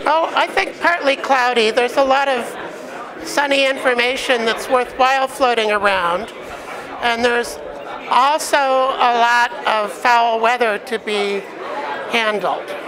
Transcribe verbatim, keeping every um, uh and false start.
Oh, I think partly cloudy. There's a lot of sunny information that's worthwhile floating around. And there's also a lot of foul weather to be handled.